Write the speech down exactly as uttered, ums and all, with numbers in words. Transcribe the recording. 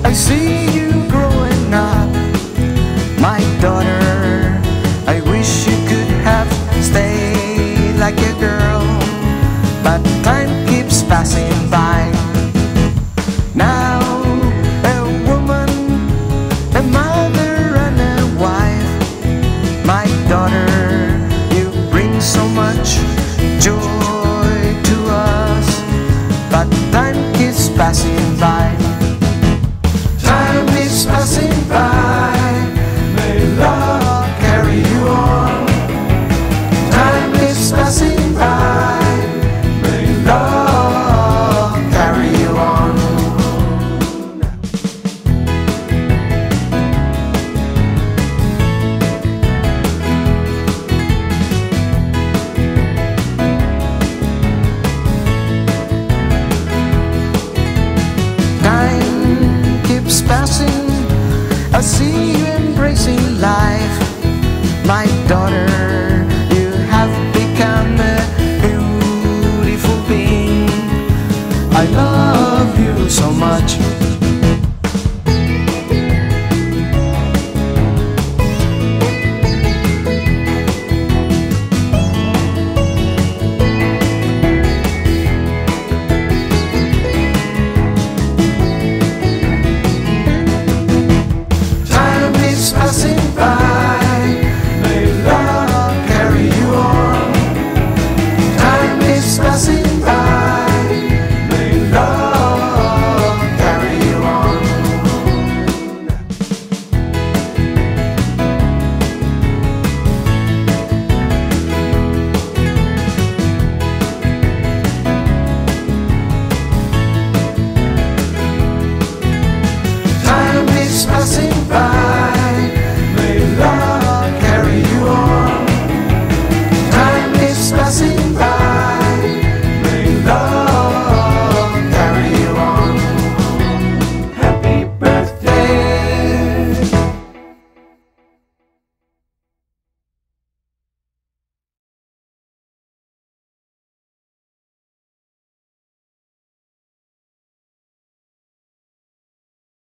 I see you growing up, my daughter. I wish you could have stayed like a girl, but time keeps passing by. Now a woman, a mother and a wife, my daughter, you bring so much joy to us, but time keeps passing by. Time is passing by, may love carry you on. Time is passing by, may love carry you on. Time keeps passing, I see you embracing life, my daughter. You have become a beautiful being. I love you so much.